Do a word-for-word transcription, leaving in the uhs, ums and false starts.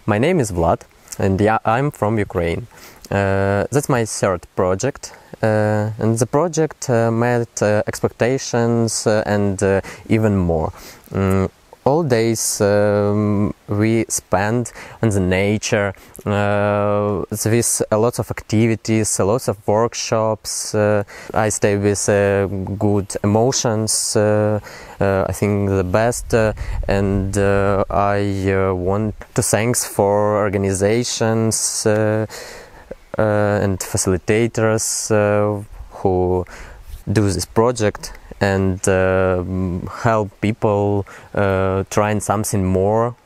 My name is Vlad, and yeah, I'm from Ukraine. Uh, that's my third project, uh, and the project uh, met uh, expectations uh, and uh, even more. Um, all days um, we spend on the nature, uh, with a lot of activities, a lot of workshops. Uh, I stay with uh, good emotions, uh, uh, I think the best, uh, and uh, I uh, want to thanks for organizations uh, uh, and facilitators uh, who do this project and uh, help people uh, trying something more